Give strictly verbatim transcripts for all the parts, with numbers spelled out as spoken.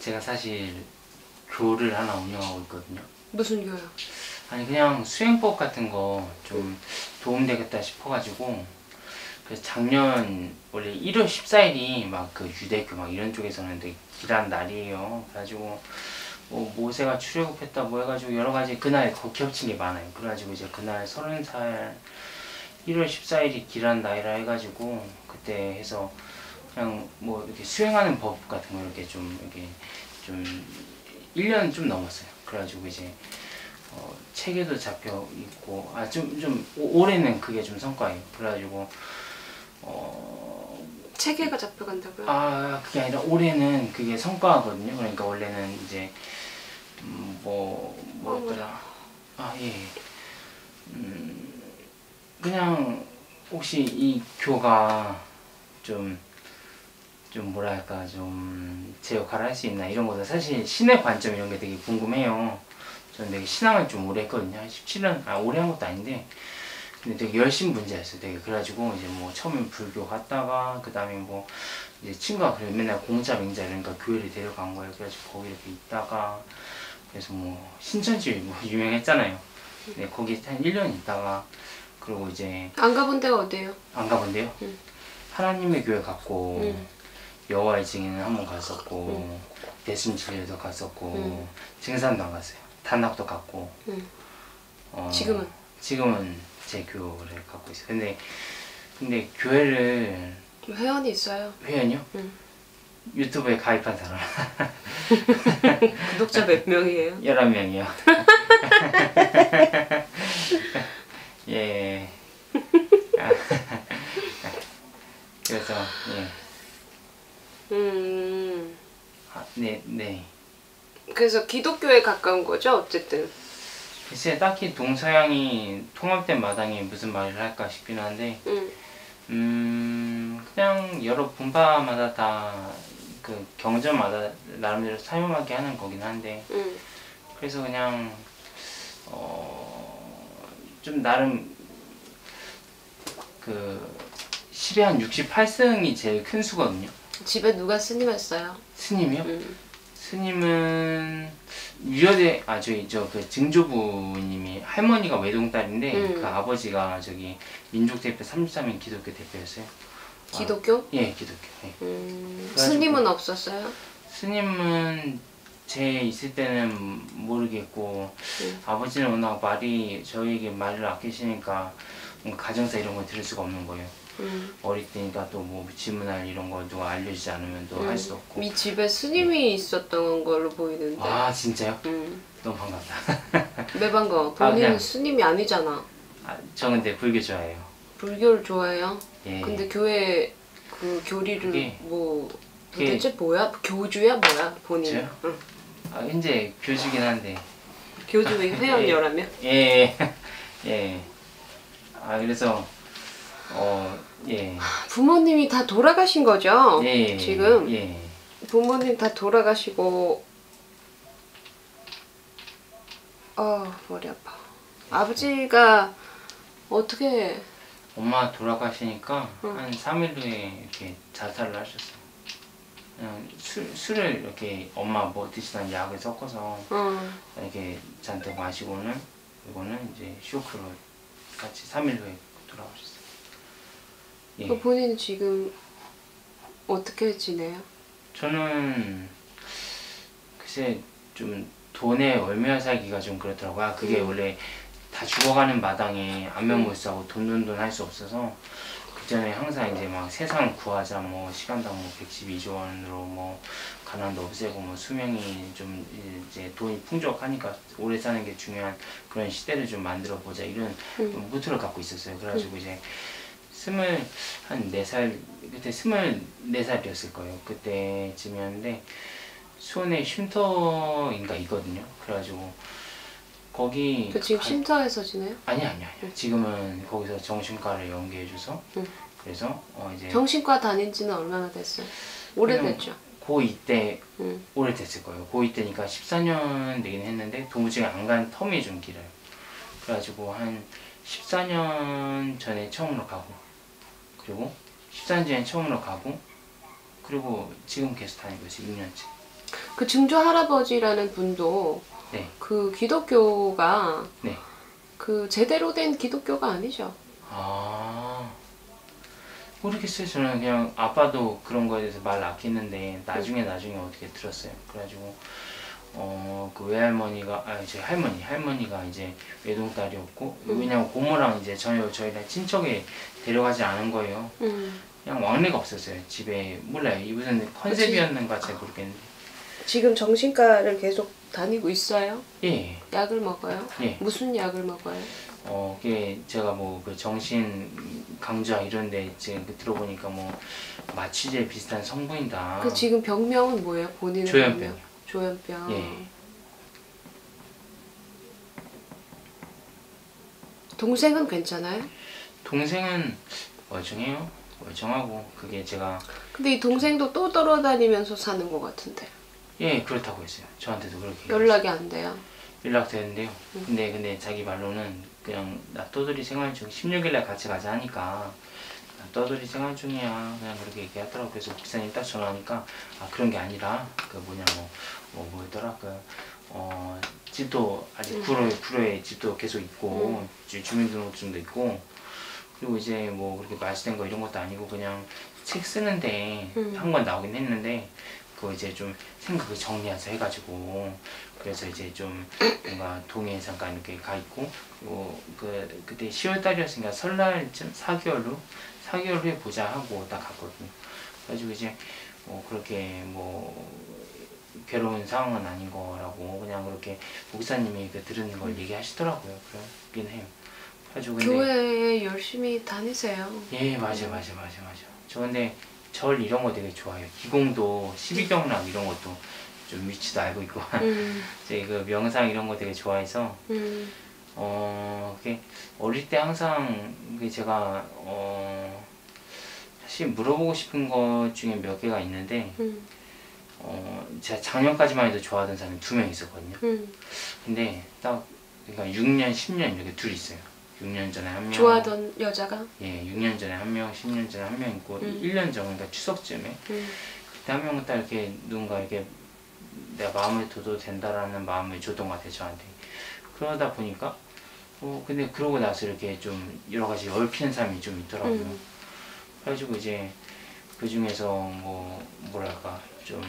제가 사실 교를 하나 운영하고 있거든요. 무슨 교요? 아니 그냥 수행법 같은 거 좀 도움되겠다 싶어가지고, 그래서 작년 원래 일월 십사일이 막 그 유대교 막 이런 쪽에서는 되게 길한 날이에요. 그래가지고 뭐 모세가 출애굽했다 뭐 해가지고 여러 가지 그날 거 겹친 게 많아요. 그래가지고 이제 그날 서른 살 일월 십사일이 길한 날이라 해가지고 그때 해서 그냥 뭐 이렇게 수행하는 법 같은 거 이렇게 좀 이렇게 좀 일 년 좀 넘었어요. 그래가지고 이제 어, 책에도 잡혀 있고, 아 좀 좀 올해는 그게 좀 성과예요. 그래가지고 어 체계가 잡혀간다고요? 아 그게 아니라 올해는 그게 성과거든요. 그러니까 원래는 이제 음, 뭐 뭐였더라. 아 예. 음 그냥 혹시 이 교가 좀 좀 뭐랄까 좀 제 역할을 할 수 있나 이런 거도 사실 신의 관점 이런 게 되게 궁금해요. 저는 되게 신앙을 좀 오래 했거든요. 한 십칠 년, 아 오래 한 것도 아닌데 근데 되게 열심 문제였어요. 되게 그래가지고 이제 뭐 처음엔 불교 갔다가 그 다음에 뭐 이제 친구가 그래 맨날 공자 맹자 이러니까 교회를 데려간 거예요. 그래가지고 거기 이렇게 있다가 그래서 뭐 신천지 뭐 유명했잖아요. 네, 거기 한 일 년 있다가 그리고 이제 안 가본 데가 어디예요? 안 가본데요. 응. 하나님의 교회 갔고 응. 여호와의 증인은 한 번 갔었고 응. 대순진례도 갔었고 응. 증산도 안 갔어요. 단락도 갔고 응. 어, 지금은? 지금은 제 교회를 갖고 있어요. 근데 근데 교회를 회원이 있어요? 회원이요? 응. 유튜브에 가입한 사람 구독자 몇 명이에요? 열한 명이요. 예. 그래서 예. 음. 아, 네, 네. 그래서 기독교에 가까운 거죠, 어쨌든. 글쎄 딱히 동서양이 통합된 마당에 무슨 말을 할까 싶긴 한데, 음. 음 그냥 여러 분파마다 다 그 경전마다 나름대로 사용하게 하는 거긴 한데, 음. 그래서 그냥 어 좀 나름 그 십에 한 육십팔 승이 제일 큰 수거든요. 집에 누가 스님 했어요? 스님이요? 음. 스님은 유여대 아 저기 저 그 증조부님이 할머니가 외동딸인데 음. 그 아버지가 저기 민족 대표 삼십삼 인 기독교 대표였어요. 기독교? 아, 예 기독교. 예. 음. 그래가지고- 스님은 없었어요? 스님은 제 있을 때는 모르겠고 음. 아버지는 워낙 말이 저에게 말을 아끼시니까 뭔가 가정사 이런 걸 들을 수가 없는 거예요. 음. 어릴 때니까 또 뭐 질문할 이런 거 누가 알려주지 않으면 또 할 수 없고. 이 집에 스님이 있었던 걸로 보이는데. 아 진짜요? 음. 너무 반갑다. 왜 반가워? 아, 본인은 그냥- 스님이 아니잖아. 아, 저 근데 불교 좋아해요. 불교를 좋아해요? 예. 근데 교회 그 교리를 그게- 뭐 그게- 도대체 뭐야? 교주야 뭐야 본인? 저요? 응. 아, 현재 교주긴 한데. 교주 회원 예. 열하면? 예. 예. 아 그래서 어 예. 부모님이 다 돌아가신 거죠? 예. 지금 예. 부모님 다 돌아가시고 아 머리 아파. 아버지가 어떻게 엄마 돌아가시니까 응. 한 삼 일 후에 이렇게 자살을 하셨어요. 그냥 술, 술을 이렇게 엄마 뭐 드시던 약을 섞어서 어, 이렇게 잔뜩 마시고는 이거는 이제 쇼크로 같이 삼 일 후에 돌아가셨어요. 예. 그 본인은 지금 어떻게 지내요? 저는 글쎄 좀 돈에 얼매여 살기가 좀 그렇더라고요. 아, 그게 음. 원래 다 죽어가는 마당에 안면 못 사고 돈 돈 돈 할 수 없어서 그 전에 항상 이제 막 세상 구하자 뭐 시간당 뭐 백십이조 원으로 뭐 가난도 없애고 뭐 수명이 좀 이제 돈이 풍족하니까 오래 사는 게 중요한 그런 시대를 좀 만들어 보자 이런 음. 무트를 갖고 있었어요. 그래가지고 이제 스물 한 네 살 그때 스물네 살이었을 거예요. 그때쯤이었는데 수원에 쉼터인가 있거든요. 그래가지고 거기 그 지금 가- 쉼터에서 지내요? 아니 아니 아니 지금은 거기서 정신과를 연계해줘서 응. 그래서 어 이제 정신과 다닌 지는 얼마나 됐어요? 오래됐죠? 고이 때 응. 오래됐을 거예요. 고이 때니까 십사 년 되긴 했는데 도무지 안 간 텀이 좀 길어요. 그래가지고 한 십사 년 전에 처음으로 가고 그리고 십사 년 전에 처음으로 가고 그리고 지금 계속 다니고 있어요. 육 년째. 그 증조 할아버지라는 분도 네. 그 기독교가 네. 그 제대로 된 기독교가 아니죠. 아, 모르겠어요. 저는 그냥 아빠도 그런 거에 대해서 말 아끼는데 나중에 나중에 어떻게 들었어요. 그래가지고 어, 그 외할머니가, 아, 제 할머니, 할머니가 이제 외동딸이었고, 음. 왜냐면 고모랑 이제 저희, 저희랑 친척에 데려가지 않은 거예요. 음. 그냥 왕래가 없었어요. 집에, 몰라요. 이 무슨 컨셉이었는가 잘 모르겠는데. 지금 정신과를 계속 다니고 있어요? 예, 약을 먹어요? 예. 무슨 약을 먹어요? 어, 그게 제가 뭐 그 정신 강좌 이런데 지금 그 들어보니까 뭐 마취제 비슷한 성분이다. 그 지금 병명은 뭐예요? 본인의 조현병. 병명? 조현병. 예. 동생은 괜찮아요? 동생은 멀쩡해요. 멀쩡하고 그게 제가 근데 이 동생도 또 돌아다니면서 사는 것 같은데 예 그렇다고 했어요. 저한테도 그렇게 연락이 안 돼요. 연락되는데요. 음. 근데 근데 자기 말로는 그냥 나 떠돌이 생활 중 십육 일날 같이 가자 하니까 나 떠돌이 생활 중이야 그냥 그렇게 얘기하더라고. 그래서 기사님 딱 전화하니까 아 그런 게 아니라 그 뭐냐 뭐 뭐 뭐였더라 그 어 집도 아직 음. 구로에 구로에 집도 계속 있고 음. 주- 주민등록증도 있고 그리고 이제 뭐 그렇게 말씀된 거 이런 것도 아니고 그냥 책 쓰는데 음. 한 권 나오긴 했는데 그거 이제 좀 생각을 정리해서 해가지고 그래서 이제 좀 뭔가 동해에 잠깐 이렇게 가 있고 그리고 그 그때 시월 달이었으니까 설날쯤 사 개월 후 사 개월 후에 보자 하고 딱 갔거든요. 그래가지고 이제 뭐 그렇게 뭐 괴로운 상황은 아닌 거라고 그냥 그렇게 목사님이 그 들은 걸 얘기하시더라고요. 그렇긴 해요. 그래가지고 근데 교회에 열심히 다니세요. 예 맞아 맞아 맞아 맞아. 저 근데 절 이런 거 되게 좋아해요. 기공도 십이경락 이런 것도 좀 위치도 알고 있고 음. 제 그 명상 이런 거 되게 좋아해서 음. 어 그게 어릴 때 항상 그게 제가 어 사실 물어보고 싶은 것 중에 몇 개가 있는데 음. 어 제가 작년까지만 해도 좋아하던 사람이 두 명 있었거든요. 음. 근데 딱 그러니까 육 년, 십 년 이렇게 둘이 있어요. 육 년 전에 한 명. 좋아하던 여자가? 예, 육 년 전에 한 명, 십 년 전에 한 명 있고 음. 일 년 전 그러니까 추석쯤에 음. 그때 한 명은 딱 이렇게 누군가 이렇게 내가 마음을 둬도 된다라는 마음을 줬던 것 같아요 저한테. 그러다 보니까 어 근데 그러고 나서 이렇게 좀 여러 가지 얽히는 사람이 좀 있더라고요. 음. 그래가지고 이제 그 중에서 뭐 뭐랄까 좀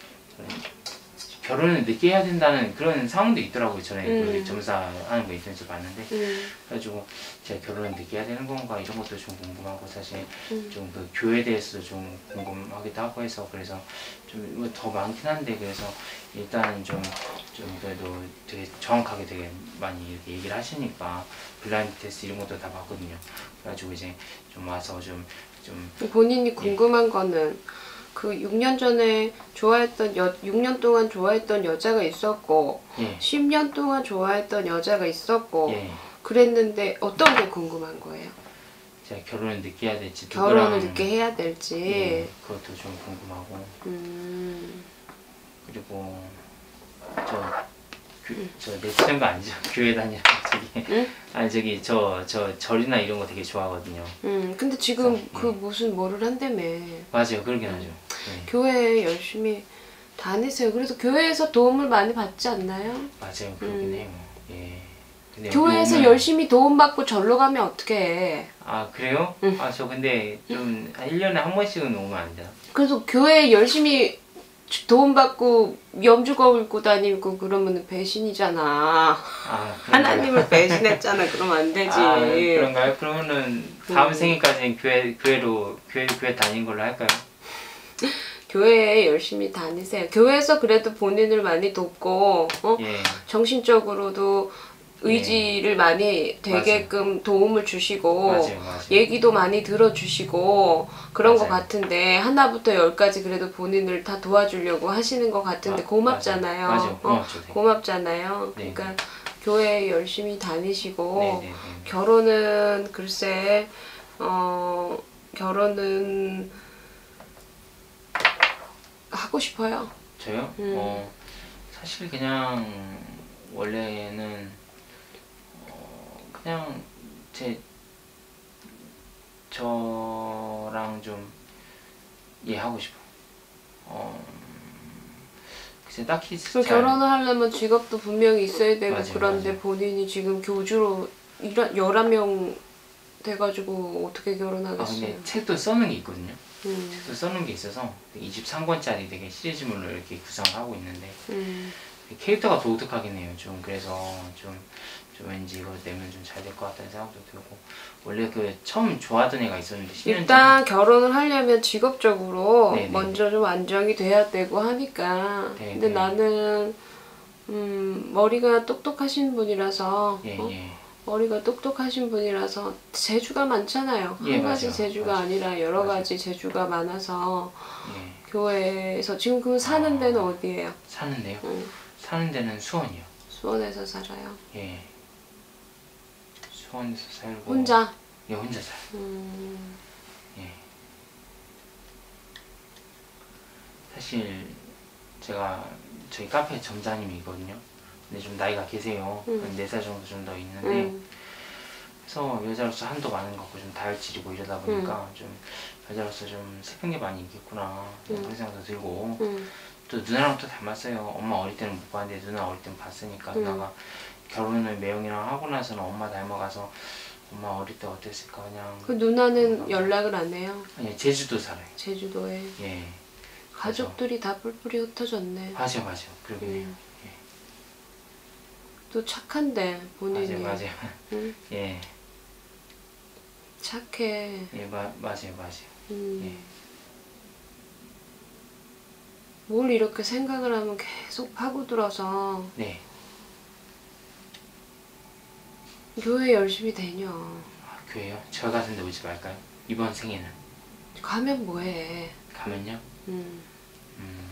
결혼을 늦게 해야 된다는 그런 상황도 있더라고요. 전에 음. 그 점사하는 거 인터넷에서 봤는데 음. 그래가지고 제가 결혼을 늦게 해야 되는 건가 이런 것도 좀 궁금하고 사실 음. 좀 그 교회에 대해서도 좀 궁금하기도 하고 해서 그래서 좀 더 많긴 한데 그래서 일단은 좀, 좀 그래도 되게 정확하게 되게 많이 이렇게 얘기를 하시니까 블라인드 테스트 이런 것도 다 봤거든요. 그래가지고 이제 좀 와서 좀 좀 본인이 궁금한 거는 그 육 년 전에 좋아했던 여, 육 년 동안 좋아했던 여자가 있었고 예, 십 년 동안 좋아했던 여자가 있었고 예. 그랬는데 어떤 게 궁금한 거예요? 제가 결혼을 늦게 해야 될지 결혼을 누구랑, 늦게 해야 될지. 예, 그것도 좀 궁금하고 음. 그리고 저 저 내치는 거 아니죠? 교회 다니는 저기 응? 아니 저기 저 저 절이나 이런 거 되게 좋아하거든요. 음. 근데 지금 그래서, 그 예. 무슨 뭐를 한다며. 맞아요, 그러긴 하죠. 네. 교회에 열심히 다니세요. 그래서 교회에서 도움을 많이 받지 않나요? 맞아요, 그러긴 음. 해요. 예. 근데 교회에서 여기 오면- 열심히 도움받고 절로 가면 어떻게 해? 아 그래요? 응. 아 저 근데 좀 한 일 년에 한 번씩은 오면 안 돼요? 그래서 교회에 열심히 도움받고 염주 거울고 다니고 그러면 배신이잖아. 아 그런가요? 하나님을 배신했잖아. 그러면 안 되지. 아 그런가요? 그러면은 다음 음. 생일까지는 교회 교회로 교회 교회 다닌 걸로 할까요? 교회에 열심히 다니세요. 교회에서 그래도 본인을 많이 돕고 어? 예. 정신적으로도 의지를 많이 되게끔 도움을 주시고 맞아요, 맞아요. 얘기도 많이 들어주시고 그런 것 맞아요. 같은데 하나부터 열까지 그래도 본인을 다 도와주려고 하시는 것 같은데 아, 고맙잖아요. 맞아요, 맞아요. 어, 고맙죠, 되게. 고맙잖아요. 네. 그러니까 교회 열심히 다니시고 네네네. 결혼은 글쎄 어 결혼은 하고 싶어요. 저요? 음. 어 사실 그냥 원래는 어 그냥 제 저랑 좀 이해하고 싶어. 어 글쎄 딱히 그 잘 결혼을 하려면 직업도 분명히 있어야 되고 맞아요, 그런데 맞아요. 본인이 지금 교주로 열한 명 돼가지고 어떻게 아 결혼하겠어요. 근데 책도 써놓은 게 있거든요. 음, 책도 써놓은 게 있어서 이십삼 권짜리 되게 시리즈물로 이렇게 구성을 하고 있는데 음. 캐릭터가 독특하긴 해요. 좀 그래서 좀, 좀 왠지 이거 내면 좀 잘 될 것 같다는 생각도 들고 원래 그 처음 좋아하던 애가 있었는데 십 년 일단 결혼을 하려면 직업적으로 네네. 먼저 좀 안정이 돼야 되고 하니까 네네. 근데 나는 음, 머리가 똑똑하신 분이라서 예, 어? 예. 머리가 똑똑하신 분이라서 재주가 많잖아요. 예, 한 가지 맞아요. 재주가 맞아요. 아니라 여러 맞아요. 가지 재주가 많아서 예. 교회에서 지금 그 사는 아. 데는 어디예요? 사는데요? 응. 사는 데는 수원이요. 수원에서 살아요. 예. 수원에서 살고 혼자? 예, 혼자 살아요. 음, 예. 사실 제가 저희 카페 점장님이거든요. 근데 좀 나이가 계세요. 음. 한 네 살 정도 좀 더 있는데 음, 그래서 여자로서 한도 많은 것 같고 좀 다혈질이고 이러다 보니까 좀 여자로서 좀 슬픈 게 많이 있겠구나 음. 그런 생각도 들고 음, 또 누나랑 또 닮았어요. 엄마 어릴 때는 못 봤는데 누나 어릴 땐 봤으니까 음. 누나가 결혼을 매형이랑 하고 나서는 엄마 닮아가서 엄마 어릴 때 어땠을까 그냥 그 누나는 연락을 안 해요. 아니 제주도 살아요. 제주도에. 예. 가족들이 다 뿔뿔이 흩어졌네. 맞아요, 맞아요. 그러긴 해요. 음. 또 착한데 본인이. 맞아요, 맞아요. 응? 예, 착해. 예, 마, 맞아요, 맞아요. 음. 예. 뭘 이렇게 생각을 하면 계속 파고들어서 네. 교회 열심히 다녀. 아, 교회요? 절 같은데 오지 말까요? 이번 생에는 가면 뭐해. 가면요? 음. 음,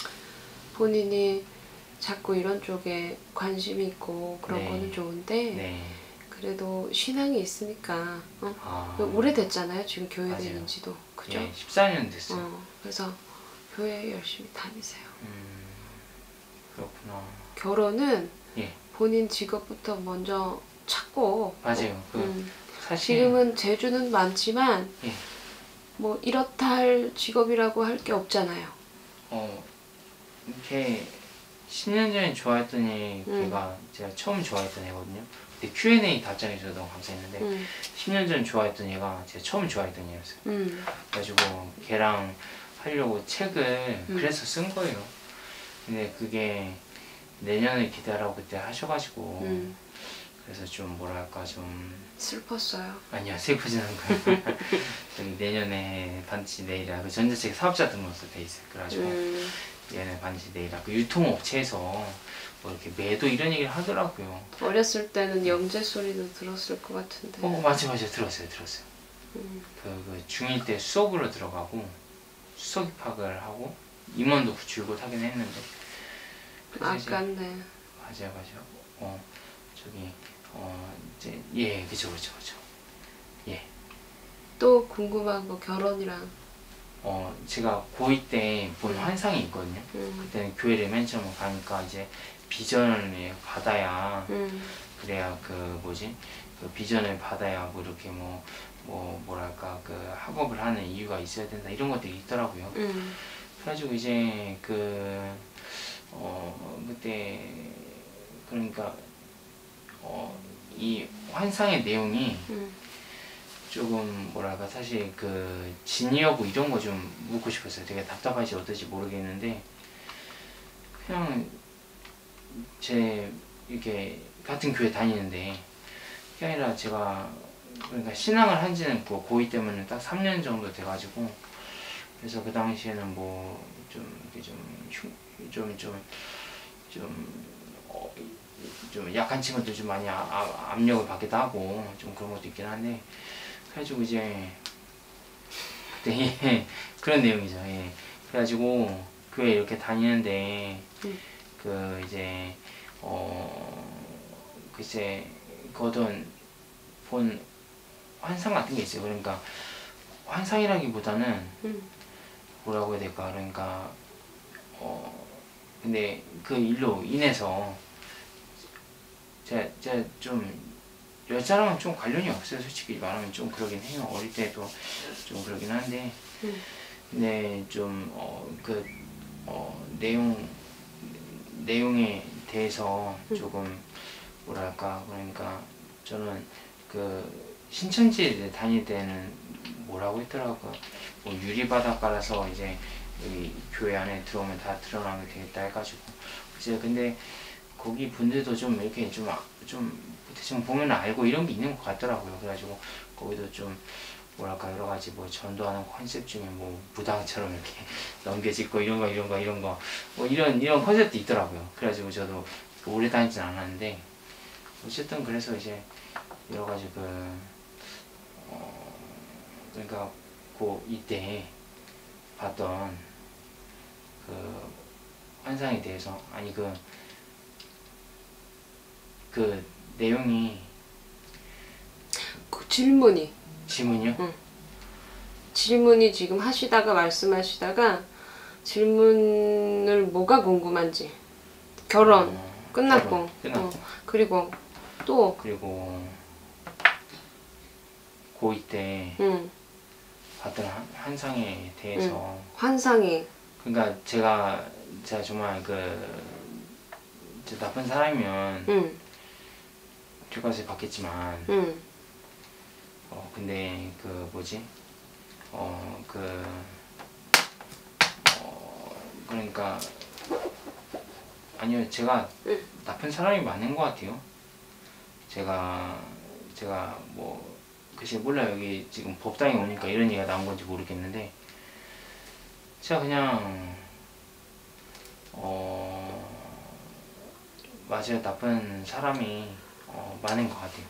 본인이 자꾸 이런 쪽에 관심이 있고 그런 네. 거는 좋은데 네. 그래도 신앙이 있으니까 어? 아, 오래됐잖아요 지금 교회 맞아요. 다닌 지도 그죠? 예, 십사 년 됐어요. 어, 그래서 교회 열심히 다니세요. 음, 그렇구나. 결혼은 예, 본인 직업부터 먼저 찾고 맞아요. 그 음, 사실 지금은 재주는 많지만 예, 뭐 이렇다 할 직업이라고 할 게 없잖아요. 어, 이렇게 십 년 전에 좋아했던 애, 음. 걔가 제가 처음 좋아했던 애거든요. 근데 큐 앤 에이 답장해 주셔서 너무 감사했는데 음, 십 년 전 좋아했던 얘가 제가 처음 좋아했던 애였어요. 음, 그래가지고 걔랑 하려고 책을 음. 그래서 쓴 거예요. 근데 그게 내년을 기대하라고 그때 하셔가지고 음. 그래서 좀 뭐랄까 좀 슬펐어요. 아니요 슬프진 않고요. 저기 내년에 반드시 내일이라 그 전자책 사업자 등록서 돼 있어요. 그래가지고 음, 얘는 반드시 내일이라 그 유통업체에서 뭐 이렇게 매도 이런 얘기를 하더라고요. 어렸을 때는 영재 소리도 들었을 것 같은데. 어 맞아 맞아 들었어요 들었어요. 음, 그, 그 중일 때 수석으로 들어가고 수석 입학을 하고 임원도 줄곧 하긴 했는데 그래서 이제 아깝네. 맞아요 맞아요. 어 저기 어 이제 예 그죠 그죠 그죠. 예. 또 궁금한 거 결혼이랑. 어 제가 고이 때 본 환상이 있거든요. 음, 그때는 교회를 맨 처음 가니까 이제 비전을 받아야 음, 그래야 그 뭐지 그 비전을 받아야 뭐 이렇게 뭐 뭐 뭐랄까 그 학업을 하는 이유가 있어야 된다 이런 것들이 있더라고요. 음, 그래가지고 이제 그 어 그때 그러니까 어 이 환상의 내용이 음, 조금 뭐랄까 사실 그 진위 여부 이런 거 좀 묻고 싶었어요. 되게 답답하지 어떨지 모르겠는데 그냥 제 이렇게 같은 교회 다니는데 그게 아니라 제가 그러니까 신앙을 한 지는 그 고이 때문에 딱 삼 년 정도 돼가지고 그래서 그 당시에는 뭐 좀 이렇게 좀좀좀좀 좀, 좀, 어, 좀 약한 친구들 좀 많이 아, 아, 압력을 받기도 하고 좀 그런 것도 있긴 한데 그래가지고 이제 그때 예, 그런 내용이죠. 예. 그래가지고 교회 이렇게 다니는데 음. 그 이제 어 글쎄 거든 본 환상 같은 게 있어요. 그러니까 환상이라기보다는 음, 뭐라고 해야 될까? 그러니까 어 근데 그 일로 인해서 제가 제가 좀 여자랑은 좀 관련이 없어요. 솔직히 말하면 좀 그러긴 해요. 어릴 때도 좀 그러긴 한데 음. 근데 좀 어 그 어 내용 내용에 대해서 조금 뭐랄까 그러니까 저는 그 신천지 다닐 때는 뭐라고 했더라고요. 뭐 유리바닷가라서 이제 여기 교회 안에 들어오면 다 드러나게 되겠다 해가지고 이제 근데 거기 분들도 좀 이렇게 좀 좀 대충 보면 알고 이런 게 있는 것 같더라고요. 그래가지고 거기도 좀 뭐랄까 여러 가지 뭐 전도하는 컨셉 중에 뭐 무당처럼 이렇게 넘겨짓고 이런 거 이런 거 이런 거 뭐 이런 이런 컨셉도 있더라고요. 그래가지고 저도 오래 다니진 않았는데 어쨌든 그래서 이제 여러 가지 그 어 그러니까 그 이때 봤던 그 환상에 대해서 아니 그 그 내용이 그 질문이 지문이요? 응. 질문이 지금 하시다가 말씀하시다가 질문을 뭐가 궁금한지 결혼 어, 끝났고, 결혼, 끝났고. 어, 그리고 또 그리고 고이 때 응, 봤던 한, 환상에 대해서 응. 환상이 그러니까 제가 제가 정말 그 진짜 나쁜 사람이면 응, 죄값을 받겠지만 응, 어 근데 그 뭐지 어 그 어 그러니까 아니요 제가 응. 나쁜 사람이 맞는 것 같아요. 제가 제가 뭐 글쎄 몰라 여기 지금 법당에 오니까 이런 얘기가 나온 건지 모르겠는데 제가 그냥 어 맞아요 나쁜 사람이 어, 많은 것 같아요.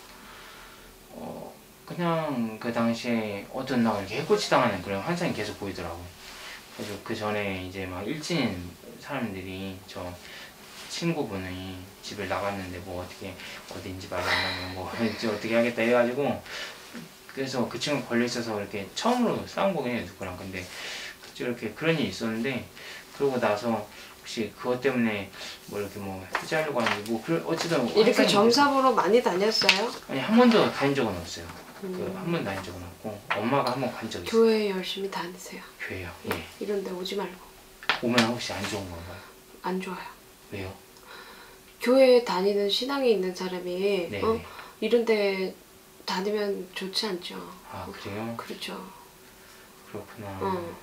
어 그냥 그 당시에 어떤 날 이렇게 해코지 당하는 그런 환상이 계속 보이더라고요. 그래서 그 전에 이제 막 일진 사람들이 저 친구분이 집을 나갔는데 뭐 어떻게 어딘지 말이 안 나면 뭐 이제 어떻게 하겠다 해가지고 그래서 그 친구 걸려 있어서 이렇게 처음으로 싸운 거긴 누구랑 근데 이렇게 그런 일이 있었는데 그러고 나서 혹시 그것 때문에 뭐 이렇게 뭐 해지하려고 하는데 뭐 그런 어쨌든 이렇게 환상이 점사보러 많이 다녔어요? 아니 한 번도 다닌 적은 없어요. 음. 그 한 번 다닌 적은 없고 엄마가 한 번 간 적이 있어요. 교회 열심히 다니세요. 교회요. 예. 이런 데 오지 말고. 오면 혹시 안 좋은 건가요? 안 좋아요. 왜요? 교회에 다니는 신앙이 있는 사람이 네. 어? 이런 데 다니면 좋지 않죠. 아 그래요? 그렇죠. 그렇구나. 응.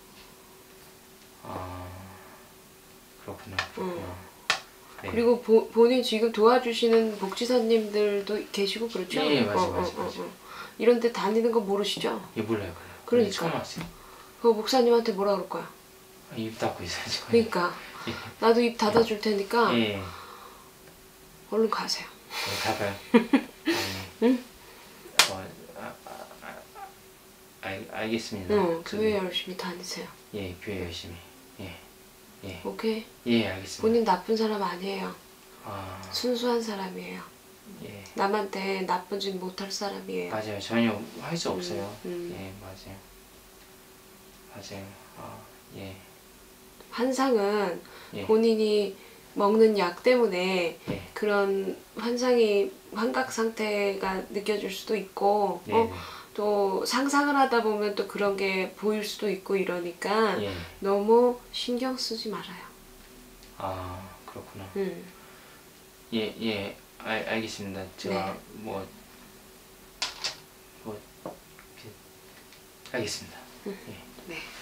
아 그렇구나. 그렇구나. 응. 네. 그리고 보, 본인 지금 도와주시는 복지사님들도 계시고 그렇죠? 예, 예, 맞아요, 어, 맞아요, 어, 어, 맞아요. 어. 이런 데 다니는 거 모르시죠? 예 몰라요, 몰라요. 그러니까. 처음 왔어요. 그 목사님한테 뭐라 그럴 거야? 아, 입 닫고 있어요 지금. 그러니까 예. 나도 입 닫아줄 테니까 예. 예. 얼른 가세요. 네, 가봐요. 아니, 응? 어, 아, 아, 아, 알, 알겠습니다. 응, 그, 교회 열심히 다니세요. 예, 교회 열심히. 예, 예, 오케이? 예, 알겠습니다. 본인 나쁜 사람 아니에요. 아, 순수한 사람이에요. 예, 남한테 나쁜 짓 못할 사람이에요. 맞아요. 전혀 할 수 없어요. 음. 예, 맞아요. 맞아요. 아, 예, 환상은 예, 본인이 먹는 약 때문에 예, 그런 환상이 환각 상태가 느껴질 수도 있고 네, 어? 네. 또 상상을 하다 보면 또 그런 게 보일 수도 있고 이러니까 예, 너무 신경 쓰지 말아요. 아, 그렇구나. 음. 예, 예, 알, 알겠습니다. 제가 네. 뭐, 뭐, 알겠습니다. 예. 네.